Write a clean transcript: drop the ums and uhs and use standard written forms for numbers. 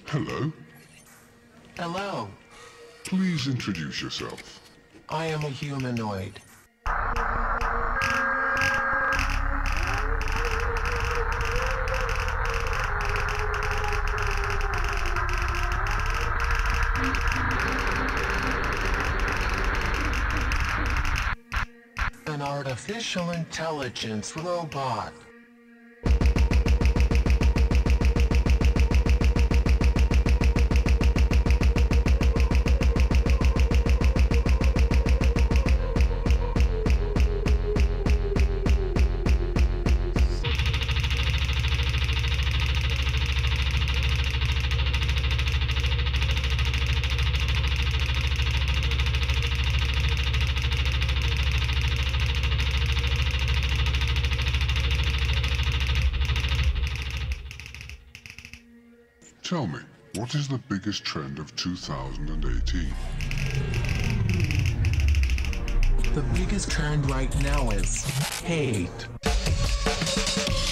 Hello. Hello. Please introduce yourself. I am a humanoid. An artificial intelligence robot. Tell me, what is the biggest trend of 2018? The biggest trend right now is hate.